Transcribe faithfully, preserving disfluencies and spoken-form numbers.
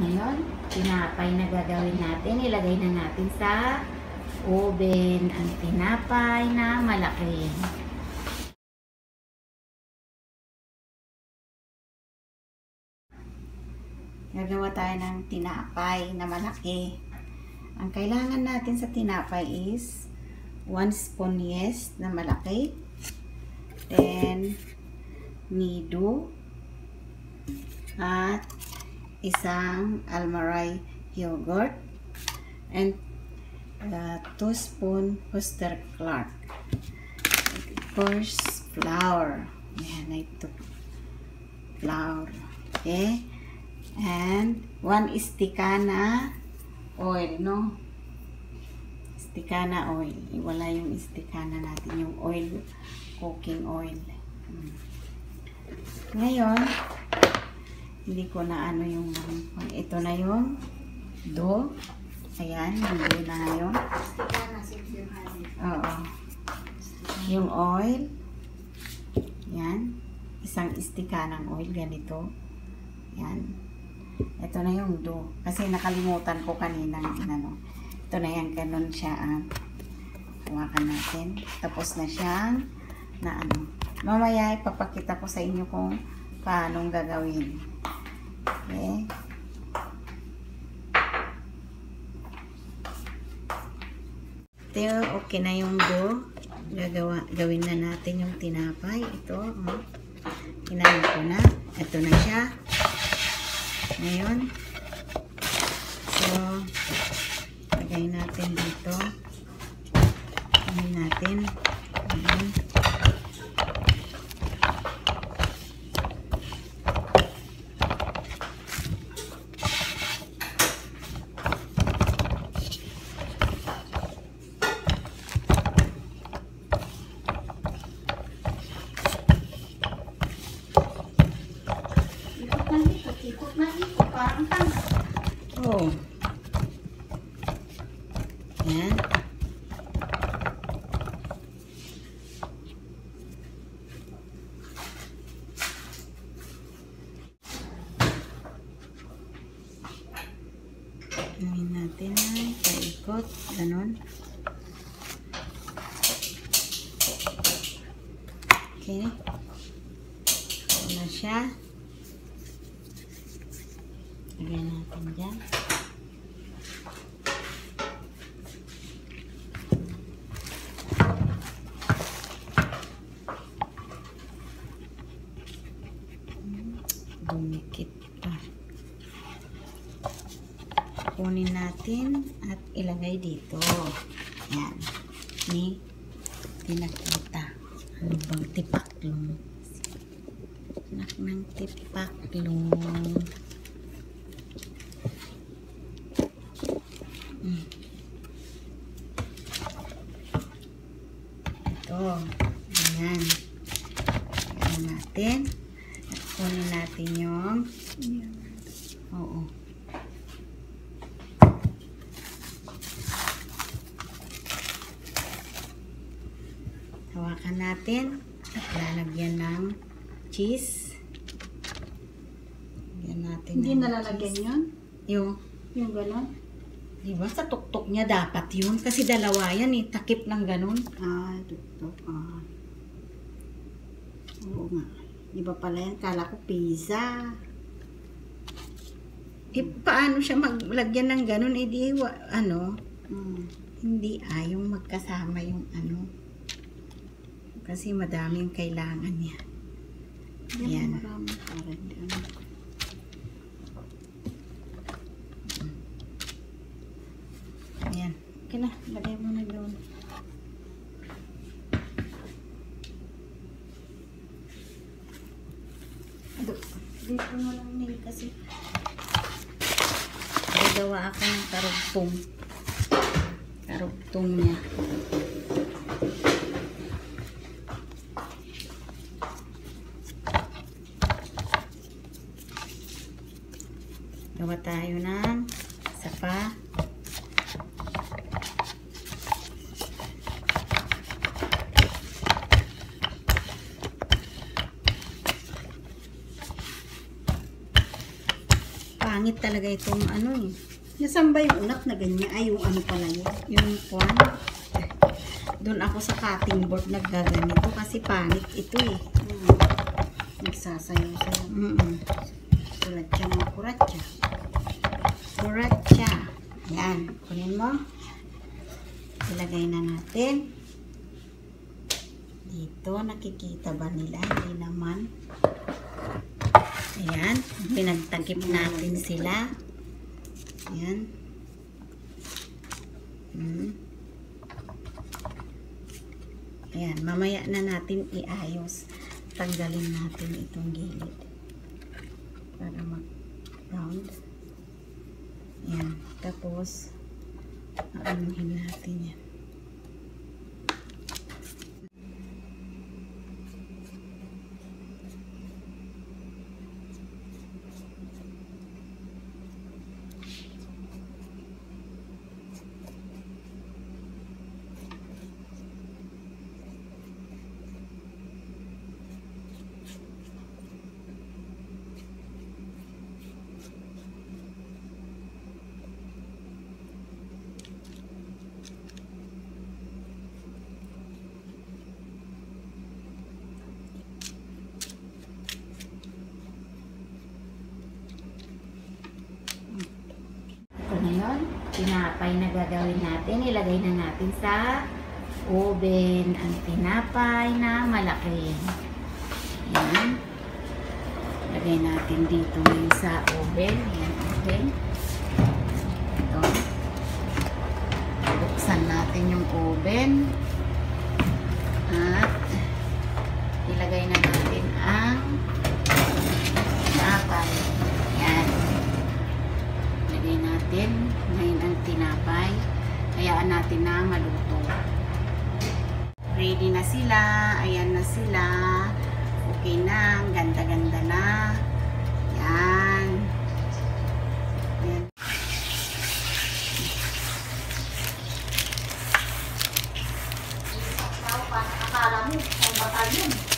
Ngayon, tinapay na gagawin natin. Ilagay na natin sa oven ang tinapay na malaki. Gagawa tayo ng tinapay na malaki. Ang kailangan natin sa tinapay is one spoon yes na malaki. Then, nido. At isang Almaray yogurt and uh, two spoon Worcester Clark. First, flour. Ayan na ito. Flour. Okay. And one istikana oil, no? Istikana oil. Iwala yung istikana natin, yung oil, cooking oil. Ngayon, hindi ko na ano yung, ito na yung dough. Ayan, yung dough na ngayon. Oo. Yung oil. Yan. Isang istika ng oil, ganito. Yan. Ito na yung dough. Kasi nakalimutan ko kanina. Ano, ito na yan, ganun siya. Ah. Hawakan natin. Tapos na siyang na ano. Mamaya ipapakita ko sa inyo kung paano gagawin. Okay. Ito, okay na yung dough. Gagawa, gawin na natin yung tinapay. Ito, oh. Kinain ko na. Ito na siya. Ngayon. So, lagay natin dito. Lagay natin. Ayan. Oh. Yan. Gawin natin ay paikot. Ganon. Okay. Ito na siya. Lagyan natin dyan. Dumikit pa. Kunin natin at ilagay dito. Yan. Ni pinakita. Ano bang tipaklong? Anak ng tipaklong. Hmm. Ito. Ayan. Ayan natin. At kunin natin yung oo. Hawakan natin at lalagyan ng cheese. Lagyan natin. Hindi nalalagyan yun? Yung Yung gano'n? diba sa tuktok niya dapat yun? Kasi dalawa yan eh. Takip ng ganun. Ah, tuktok. Ah. Oo nga. Diba pala yan? Kala ko pizza. Eh, paano siya maglagyan ng ganun? Eh, di, wa, ano, Hmm. hindi ayong magkasama yung ano. Kasi madaming kailangan niya. Yan. Yan. Marami para hindi ano. Ayan. Okay na. Lagay mo na doon. Dito mo lang nil kasi gagawa ako ng karugtong. Karugtong niya. Gawa tayo ng sapa. pangit talaga itong ano eh. Nasaan ba yung unak na ganyan? Ay, yung ano pala yun. Yung kwan. Doon ako sa cutting board naggaganito kasi pangit ito eh. Hmm. Nagsasayaw-sayaw. Mm -mm. Kuratsa mga kuratsa. Kuratsa. Yan. Kunin mo. Ilagay na natin. Dito, nakikita ba nila? Hindi naman. Ayan. Pinagtakip natin sila. Ayan. Hmm. Ayan. Mamaya na natin iayos. Tanggalin natin itong gilid. Para mag-round. Ayan. Tapos, aanuhin natin yan. Ngayon, tinapay na gagawin natin. Ilagay na natin sa oven ang tinapay na malaki. Yan. Ilagay natin dito ngayon sa oven. Yan, oven. Ito. Buksan natin yung oven. At ilagay na natin ang tinapay. Yan. Ilagay natin ngayon ang tinapay. Hayaan natin na maluto. Ready na sila. Ayan na sila. Okay na. Ganda-ganda na. Yan. Yan. Akala mo, ang batal yun.